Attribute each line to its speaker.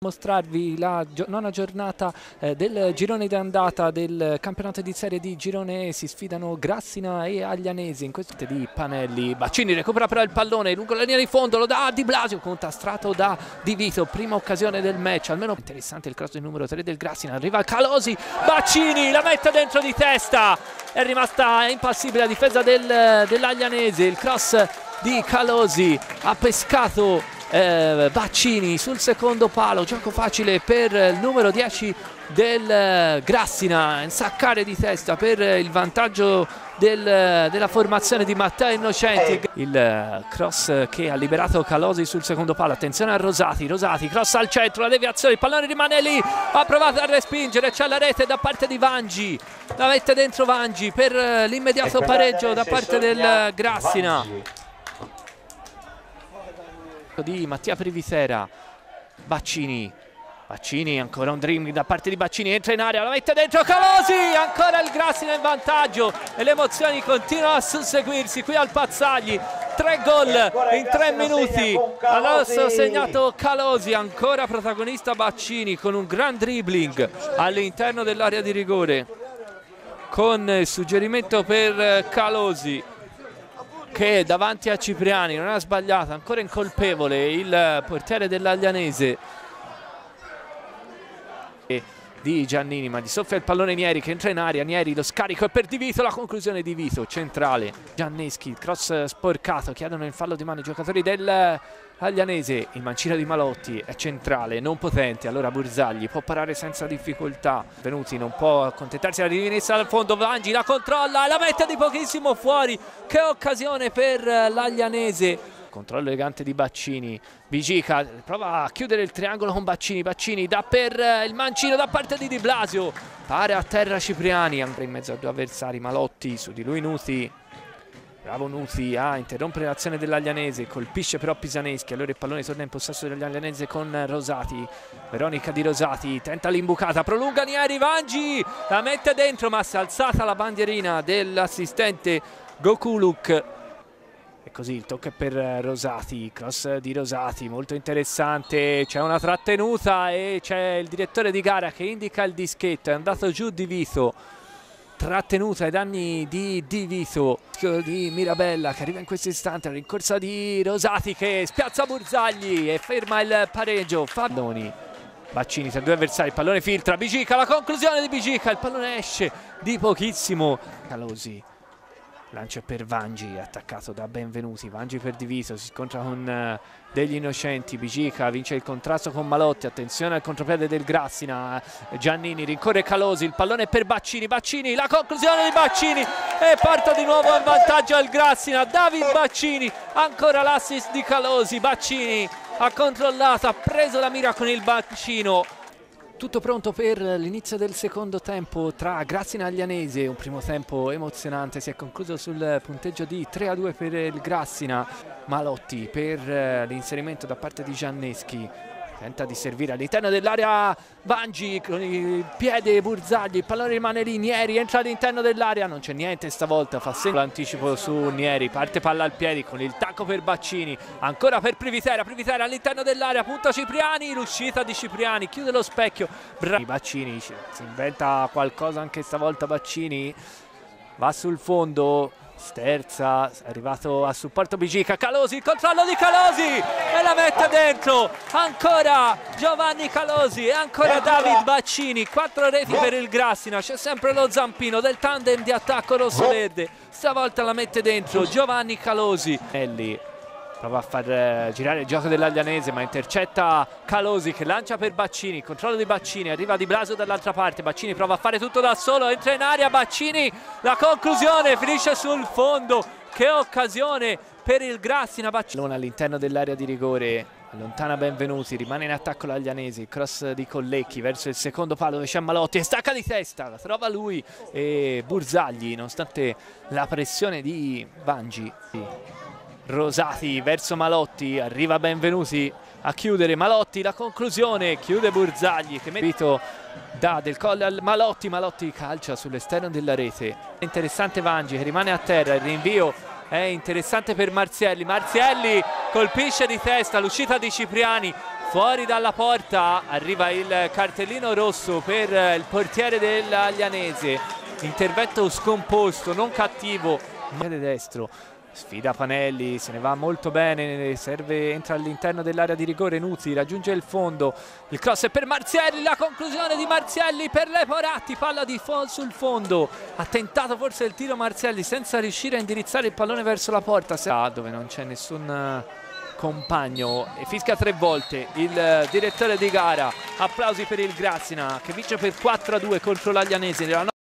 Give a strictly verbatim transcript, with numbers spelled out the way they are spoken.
Speaker 1: Mostrarvi la nona giornata eh, del girone d'andata del campionato di Serie D girone E. Si sfidano Grassina e Aglianese in questo di Panelli. Baccini recupera però il pallone lungo la linea di fondo, lo dà a Di Blasio, contastrato da Di Vito, prima occasione del match. Almeno interessante il cross del numero tre del Grassina, arriva Calosi, Baccini la mette dentro di testa, è rimasta impassibile la difesa del, dell'Aglianese. Il cross di Calosi ha pescato Eh, Baccini sul secondo palo, gioco facile per il numero dieci del Grassina, insaccare di testa per il vantaggio del, della formazione di Matteo Innocenti. Il cross che ha liberato Calosi sul secondo palo, attenzione a Rosati, Rosati cross al centro, la deviazione, il pallone rimane lì, ha provato a respingere, c'è la rete da parte di Vangi, la mette dentro Vangi per l'immediato pareggio da parte del Grassina. Di Mattia Privitera, Baccini, Baccini ancora un dribbling da parte di Baccini, entra in area, la mette dentro Calosi, ancora il Grassina in vantaggio e le emozioni continuano a susseguirsi qui al Pazzagli. Tre gol in tre minuti, adesso segnato Calosi, ancora protagonista Baccini con un gran dribbling all'interno dell'area di rigore, con il suggerimento per Calosi che davanti a Cipriani non ha sbagliato, ancora incolpevole il portiere dell'Aglianese e di Giannini, ma gli soffia il pallone Nieri che entra in aria, Nieri lo scarico è per Di Vito, la conclusione di Vito, centrale, Gianneschi, cross sporcato, chiedono il fallo di mano i giocatori dell'Aglianese, il mancino di Malotti è centrale, non potente, allora Burzagli può parare senza difficoltà, Venuti non può accontentarsi della rivinessa dal fondo, Vangi la controlla e la mette di pochissimo fuori, che occasione per l'Aglianese. Controllo elegante di Baccini, Bigica prova a chiudere il triangolo con Baccini, Baccini dà per il mancino da parte di Di Blasio, pare a terra Cipriani, ancora in mezzo a due avversari, Malotti, su di lui Nuti, bravo Nuti a interrompere l'azione dell'Aglianese, colpisce però Pisaneschi, allora il pallone torna in possesso dell'Aglianese con Rosati, Veronica di Rosati, tenta l'imbucata, prolunga Nieri, Vangi, la mette dentro ma si è alzata la bandierina dell'assistente Gokuluk. E così il tocco è per Rosati, cross di Rosati, molto interessante, c'è una trattenuta e c'è il direttore di gara che indica il dischetto, è andato giù Di Vito, trattenuta ai danni di Di Vito, di Mirabella che arriva in questo istante, la rincorsa di Rosati che spiazza Burzagli e ferma il pareggio, Fabdoni. Baccini tra due avversari, il pallone filtra, Bigica, la conclusione di Bigica, il pallone esce di pochissimo, Calosi. Lancio per Vangi, attaccato da Benvenuti, Vangi per Di Vito, si scontra con uh, degli Innocenti, Bigica vince il contrasto con Malotti, attenzione al contropiede del Grassina, Giannini rincorre Calosi, il pallone è per Baccini, Baccini, la conclusione di Baccini e porta di nuovo in vantaggio al Grassina, David Baccini, ancora l'assist di Calosi, Baccini ha controllato, ha preso la mira con il bacino. Tutto pronto per l'inizio del secondo tempo tra Grassina e Aglianese, un primo tempo emozionante, si è concluso sul punteggio di tre a due per il Grassina. Malotti per l'inserimento da parte di Gianneschi, tenta di servire all'interno dell'area Vangi con il piede Burzagli, il pallone rimane lì, Nieri entra all'interno dell'area, non c'è niente stavolta, fa segno l'anticipo su Nieri, parte palla al piedi con il tacco per Baccini, ancora per Privitera, Privitera all'interno dell'area, punta Cipriani, l'uscita di Cipriani, chiude lo specchio, Bra Baccini si inventa qualcosa anche stavolta, Baccini va sul fondo, sterza, è arrivato a supporto Bigica, Calosi, il controllo di Calosi e la mette dentro, ancora Giovanni Calosi e ancora David Baccini, quattro reti per il Grassina, c'è sempre lo zampino del tandem di attacco rossoverde, stavolta la mette dentro Giovanni Calosi. Elli prova a far eh, girare il gioco dell'Aglianese ma intercetta Calosi che lancia per Baccini, controllo di Baccini, arriva Di Blasio dall'altra parte, Baccini prova a fare tutto da solo, entra in aria Baccini, la conclusione finisce sul fondo, che occasione per il Grassina, Baccini all'interno dell'area di rigore, allontana Benvenuti, rimane in attacco l'Aglianese, il cross di Collecchi verso il secondo palo dove c'è Malotti e stacca di testa, la trova lui e Burzagli nonostante la pressione di Vangi. Rosati verso Malotti, arriva Benvenuti a chiudere, Malotti la conclusione, chiude Burzagli che mette da del colle al Malotti, Malotti calcia sull'esterno della rete, interessante Vangi che rimane a terra, il rinvio è interessante per Marzielli, Marzielli colpisce di testa, l'uscita di Cipriani fuori dalla porta, arriva il cartellino rosso per il portiere dell'Aglianese, intervento scomposto, non cattivo, piede destro, sfida Panelli, se ne va molto bene, serve, entra all'interno dell'area di rigore, Nuzzi raggiunge il fondo, il cross è per Marzielli, la conclusione di Marzielli per Leporatti, palla di fo sul fondo, ha tentato forse il tiro Marzielli senza riuscire a indirizzare il pallone verso la porta, dove non c'è nessun compagno, e fischia tre volte il direttore di gara. Applausi per il Grazina che vince per quattro a due contro l'Aglianese.